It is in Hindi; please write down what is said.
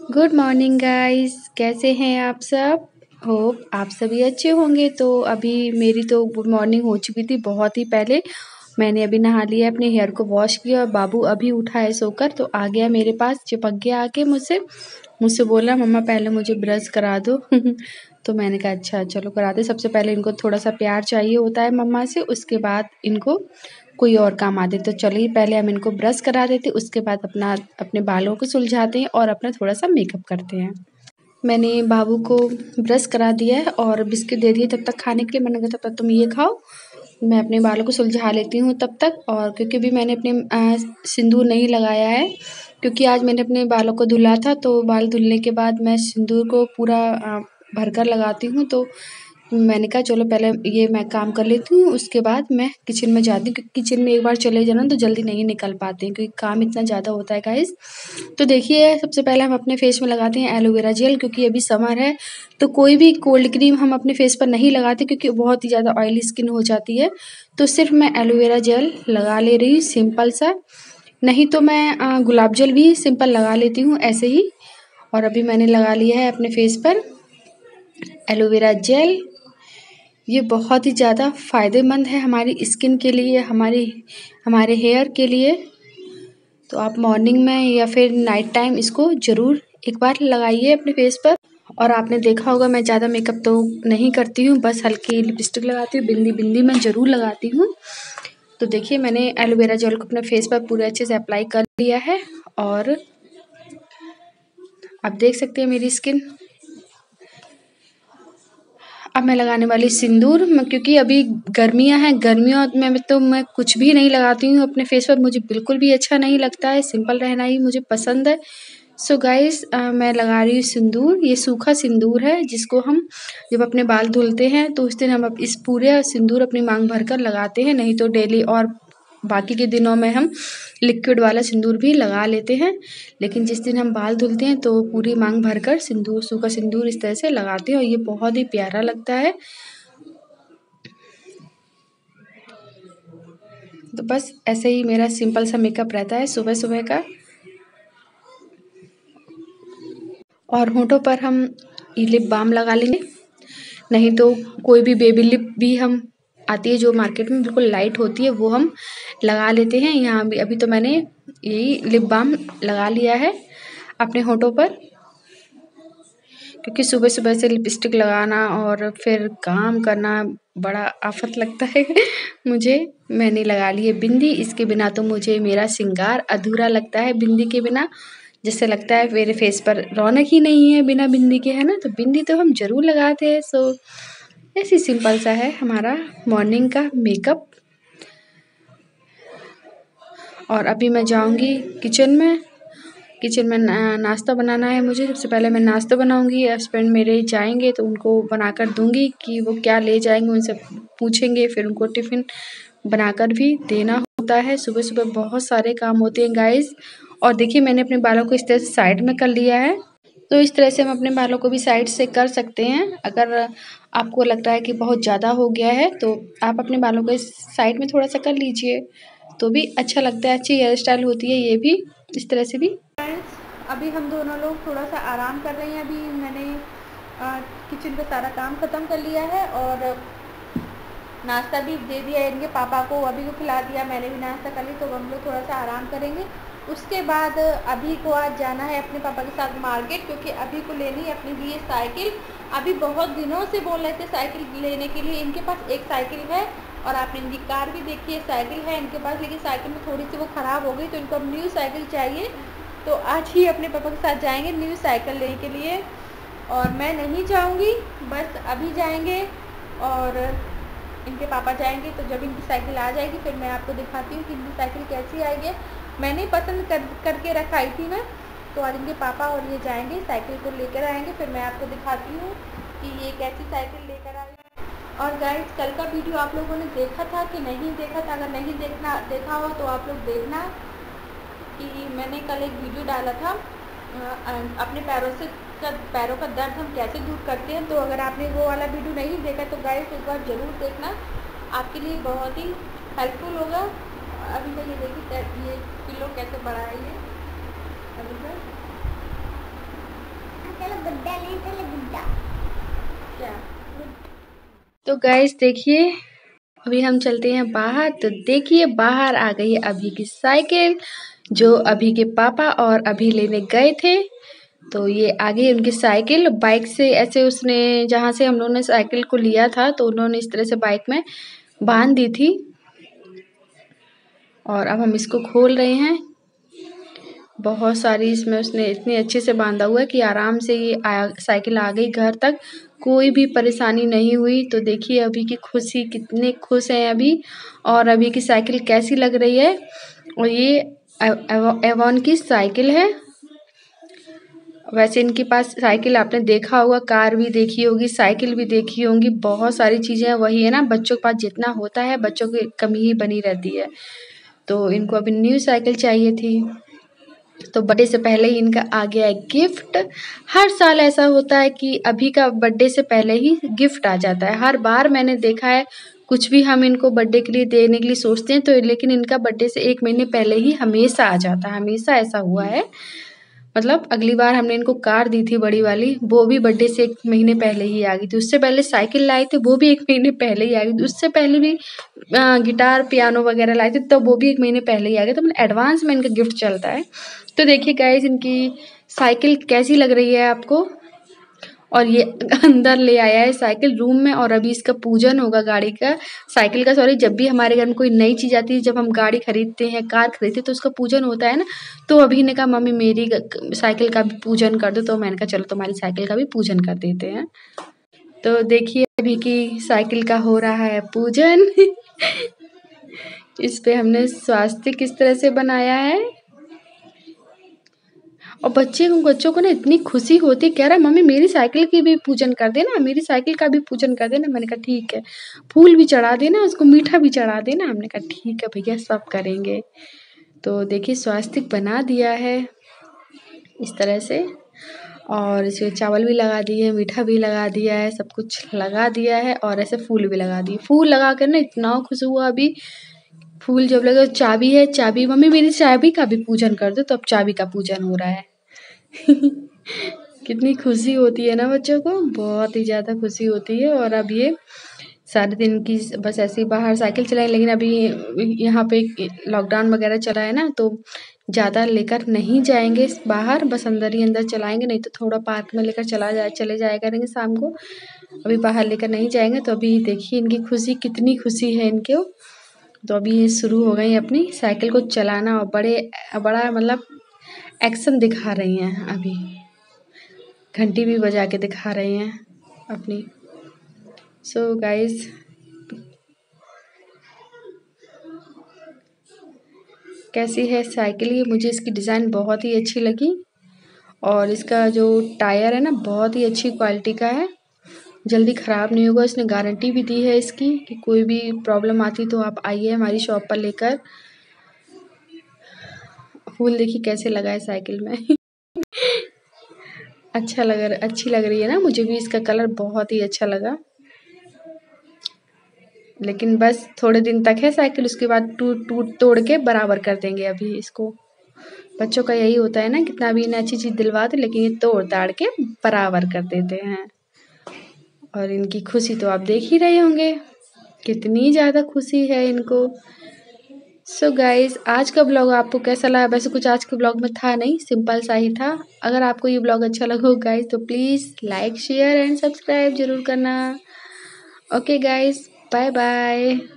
गुड मॉर्निंग गाइस, कैसे हैं आप सब। होप आप सभी अच्छे होंगे। तो अभी मेरी तो गुड मॉर्निंग हो चुकी थी बहुत ही पहले। मैंने अभी नहा लिया, अपने हेयर को वॉश किया और बाबू अभी उठा है सोकर, तो आ गया मेरे पास, चिपक गया आके मुझसे मुझसे बोला मम्मा पहले मुझे ब्रश करा दो। तो मैंने कहा अच्छा चलो करा दे। सबसे पहले इनको थोड़ा सा प्यार चाहिए होता है मम्मा से, उसके बाद इनको कोई और काम आते। तो चलिए पहले हम इनको ब्रश करा देते, उसके बाद अपने बालों को सुलझाते हैं और अपना थोड़ा सा मेकअप करते हैं। मैंने बाबू को ब्रश करा दिया है और बिस्किट दे दिए तब तक खाने के लिए। मैंने कहा तब तक तुम ये खाओ, मैं अपने बालों को सुलझा लेती हूँ तब तक। और क्योंकि भी मैंने अपने सिंदूर नहीं लगाया है, क्योंकि आज मैंने अपने बालों को धुला था, तो बाल धुलने के बाद मैं सिंदूर को पूरा भरकर लगाती हूँ। तो मैंने कहा चलो पहले ये मैं काम कर लेती हूँ, उसके बाद मैं किचन में जाती हूँ, क्योंकि किचन में एक बार चले जाना तो जल्दी नहीं निकल पाते हैं, क्योंकि काम इतना ज़्यादा होता है गाइस। तो देखिए सबसे पहले हम अपने फेस में लगाते हैं एलोवेरा जेल, क्योंकि अभी समर है तो कोई भी कोल्ड क्रीम हम अपने फेस पर नहीं लगाते, क्योंकि बहुत ही ज़्यादा ऑयली स्किन हो जाती है। तो सिर्फ मैं एलोवेरा जेल लगा ले रही हूँ सिंपल सा, नहीं तो मैं गुलाब जल भी सिंपल लगा लेती हूँ ऐसे ही। और अभी मैंने लगा लिया है अपने फेस पर एलोवेरा जेल। ये बहुत ही ज़्यादा फ़ायदेमंद है हमारी स्किन के लिए, हमारे हेयर के लिए। तो आप मॉर्निंग में या फिर नाइट टाइम इसको ज़रूर एक बार लगाइए अपने फेस पर। और आपने देखा होगा मैं ज़्यादा मेकअप तो नहीं करती हूँ, बस हल्की लिपस्टिक लगाती हूँ, बिंदी मैं ज़रूर लगाती हूँ। तो देखिए मैंने एलोवेरा जेल को अपने फेस पर पूरे अच्छे से अप्लाई कर लिया है और आप देख सकते हैं मेरी स्किन। अब मैं लगाने वाली सिंदूर, क्योंकि अभी गर्मियां हैं, गर्मियों में तो मैं कुछ भी नहीं लगाती हूँ अपने फेस पर, मुझे बिल्कुल भी अच्छा नहीं लगता है, सिंपल रहना ही मुझे पसंद है। सो गाइस मैं लगा रही हूँ सिंदूर। ये सूखा सिंदूर है जिसको हम जब अपने बाल धुलते हैं तो उस दिन हम इस पूरे सिंदूर अपनी मांग भर कर लगाते हैं, नहीं तो डेली और बाकी के दिनों में हम लिक्विड वाला सिंदूर भी लगा लेते हैं। लेकिन जिस दिन हम बाल धुलते हैं तो पूरी मांग भरकर सिंदूर, सूखा सिंदूर इस तरह से लगाते हैं और ये बहुत ही प्यारा लगता है। तो बस ऐसे ही मेरा सिंपल सा मेकअप रहता है सुबह सुबह का। और होठों पर हम लिप बाम लगा लेंगे, नहीं तो कोई भी बेबी लिप भी हम आती है जो मार्केट में बिल्कुल लाइट होती है, वो हम लगा लेते हैं। यहाँ भी अभी तो मैंने यही लिप बाम लगा लिया है अपने होठों पर, क्योंकि सुबह सुबह से लिपस्टिक लगाना और फिर काम करना बड़ा आफत लगता है मुझे। मैंने लगा ली है बिंदी, इसके बिना तो मुझे मेरा श्रृंगार अधूरा लगता है। बिंदी के बिना जैसे लगता है मेरे फेस पर रौनक ही नहीं है बिना बिंदी के, है ना। तो बिंदी तो हम जरूर लगाते हैं। सो ऐसी सिंपल सा है हमारा मॉर्निंग का मेकअप। और अभी मैं जाऊंगी किचन में नाश्ता बनाना है मुझे। सबसे पहले मैं नाश्ता बनाऊंगी, हस्बैंड मेरे जाएंगे तो उनको बनाकर दूंगी कि वो क्या ले जाएंगे, उनसे पूछेंगे, फिर उनको टिफ़िन बनाकर भी देना होता है। सुबह सुबह बहुत सारे काम होते हैं गाइस। और देखिए मैंने अपने बालों को इस तरह से साइड में कर लिया है, तो इस तरह से हम अपने बालों को भी साइड से कर सकते हैं। अगर आपको लगता है कि बहुत ज़्यादा हो गया है तो आप अपने बालों को इस साइड में थोड़ा सा कर लीजिए, तो भी अच्छा लगता है, अच्छी हेयर स्टाइल होती है ये भी, इस तरह से भी। अभी हम दोनों लोग थोड़ा सा आराम कर रहे हैं। अभी मैंने किचन का सारा काम ख़त्म कर लिया है और नाश्ता भी दे दिया है इनके पापा को, अभी को खिला दिया, मैंने भी नाश्ता कर ली। तो हम लोग थोड़ा सा आराम करेंगे। उसके बाद अभी को आज जाना है अपने पापा के साथ मार्केट, क्योंकि अभी को लेनी है अपने लिए साइकिल। अभी बहुत दिनों से बोल रहे थे साइकिल लेने के लिए। इनके पास एक साइकिल है और आपने इनकी कार भी देखी है, साइकिल है इनके पास, लेकिन साइकिल में थोड़ी सी वो ख़राब हो गई, तो इनको अब न्यू साइकिल चाहिए। तो आज ही अपने पापा के साथ जाएंगे न्यू साइकिल लेने के लिए। और मैं नहीं जाऊंगी, बस अभी जाएंगे और इनके पापा जाएंगे। तो जब इनकी साइकिल आ जाएगी फिर मैं आपको दिखाती हूँ कि इनकी साइकिल कैसी आई है। मैंने पसंद करके रखाई थी ना, तो आज इनके पापा और ये जाएंगे साइकिल को लेकर आएंगे, फिर मैं आपको दिखाती हूँ कि ये कैसी साइकिल लेकर आई है। और गाइस कल का वीडियो आप लोगों ने देखा था कि नहीं देखा था? अगर नहीं देखा हो तो आप लोग देखना कि मैंने कल एक वीडियो डाला था अपने पैरों का दर्द हम कैसे दूर करते हैं। तो अगर आपने वो वाला वीडियो नहीं देखा तो गाइस एक बार ज़रूर देखना, आपके लिए बहुत ही हेल्पफुल होगा। अभी तो ये देखिए ये पिलो कैसे बड़ा है ये अभी तक। क्या? तो गाइस देखिए, अभी हम चलते हैं बाहर। तो देखिए बाहर आ गई है अभी की साइकिल, जो अभी के पापा और अभी लेने गए थे। तो ये आ गई उनकी साइकिल। बाइक से ऐसे उसने, जहाँ से हम लोगों ने साइकिल को लिया था, तो उन्होंने इस तरह से बाइक में बांध दी थी। और अब हम इसको खोल रहे हैं। बहुत सारी इसमें उसने इतनी अच्छे से बांधा हुआ है कि आराम से ये साइकिल आ गई घर तक, कोई भी परेशानी नहीं हुई। तो देखिए अभी की खुशी, कितने खुश हैं अभी। और अभी की साइकिल कैसी लग रही है। और ये एवॉन की साइकिल है। वैसे इनके पास साइकिल आपने देखा होगा, कार भी देखी होगी, साइकिल भी देखी होंगी, बहुत सारी चीज़ें। वही है ना, बच्चों के पास जितना होता है बच्चों की कमी ही बनी रहती है। तो इनको अभी न्यू साइकिल चाहिए थी। तो बर्थडे से पहले ही इनका आ गया है गिफ्ट। हर साल ऐसा होता है कि अभी का बर्थडे से पहले ही गिफ्ट आ जाता है। हर बार मैंने देखा है, कुछ भी हम इनको बर्थडे के लिए देने के लिए सोचते हैं तो, लेकिन इनका बर्थडे से 1 महीने पहले ही हमेशा आ जाता है। हमेशा ऐसा हुआ है। मतलब अगली बार हमने इनको कार दी थी बड़ी वाली, वो भी बर्थडे से 1 महीने पहले ही आ गई थी। उससे पहले साइकिल लाए थे, वो भी 1 महीने पहले ही आ गई थी। उससे पहले भी गिटार पियानो वगैरह लाए थे, तो वो भी 1 महीने पहले ही आ गए। तो मतलब एडवांस में इनका गिफ्ट चलता है। तो देखिए गाइस इनकी साइकिल कैसी लग रही है आपको। और ये अंदर ले आया है साइकिल रूम में, और अभी इसका पूजन होगा गाड़ी का, साइकिल का सॉरी। जब भी हमारे घर में कोई नई चीज़ आती है, जब हम गाड़ी खरीदते हैं, कार खरीदते हैं, तो उसका पूजन होता है ना। तो अभी ने कहा मम्मी मेरी साइकिल का भी पूजन कर दो। तो मैंने कहा चलो तुम्हारी साइकिल का भी पूजन कर देते हैं। तो देखिए अभी की साइकिल का हो रहा है पूजन। इस पे हमने स्वास्तिक किस तरह से बनाया है। और बच्चों को ना इतनी खुशी होती, कह रहा मम्मी मेरी साइकिल की भी पूजन कर देना, मेरी साइकिल का भी पूजन कर देना। मैंने कहा ठीक है, फूल भी चढ़ा देना, उसको मीठा भी चढ़ा देना। हमने कहा ठीक है भैया, सब करेंगे। तो देखिए स्वास्तिक बना दिया है इस तरह से, और इसमें चावल भी लगा दिए, मीठा भी लगा दिया है, सब कुछ लगा दिया है। और ऐसे फूल भी लगा दिए। फूल लगा कर ना इतना खुश हुआ अभी। फूल जब लगा, चाबी है, चाबी मम्मी मेरी चाबी का भी पूजन कर दो। तो अब चाबी का पूजन हो रहा है। कितनी खुशी होती है ना बच्चों को, बहुत ही ज़्यादा खुशी होती है। और अब ये सारे दिन की बस ऐसे ही बाहर साइकिल चलाई, लेकिन अभी यहाँ पे लॉकडाउन वगैरह चला है ना, तो ज़्यादा लेकर नहीं जाएंगे बाहर, बस अंदर ही अंदर चलाएंगे। नहीं तो थोड़ा पार्क में लेकर चले जाया करेंगे शाम को। अभी बाहर लेकर नहीं जाएंगे। तो अभी देखिए इनकी खुशी, कितनी खुशी है इनको। तो अभी ये शुरू हो गई अपनी साइकिल को चलाना, और बड़ा मतलब एक्शन दिखा रही हैं अभी। घंटी भी बजा के दिखा रही हैं अपनी। सो गाइस कैसी है साइकिल ये, मुझे इसकी डिज़ाइन बहुत ही अच्छी लगी। और इसका जो टायर है ना, बहुत ही अच्छी क्वालिटी का है, जल्दी ख़राब नहीं होगा। इसने गारंटी भी दी है इसकी कि कोई भी प्रॉब्लम आती तो आप आइए हमारी शॉप पर लेकर। फूल देखिए कैसे लगा है साइकिल में। अच्छी लग रही है ना, मुझे भी इसका कलर बहुत ही अच्छा लगा। लेकिन बस थोड़े दिन तक है साइकिल, उसके बाद टूट तोड़ के बराबर कर देंगे अभी इसको। बच्चों का यही होता है ना, कितना भी इन्हें अच्छी चीज़ दिलवाते, लेकिन ये तोड़ ताड़ के बराबर कर देते हैं। और इनकी खुशी तो आप देख ही रहे होंगे, कितनी ज़्यादा खुशी है इनको। सो गाइस आज का ब्लॉग आपको कैसा लगा। वैसे कुछ आज के ब्लॉग में था नहीं, सिंपल सा ही था। अगर आपको ये ब्लॉग अच्छा लगा हो गाइस, तो please like share and subscribe जरूर करना। Okay guys, bye bye.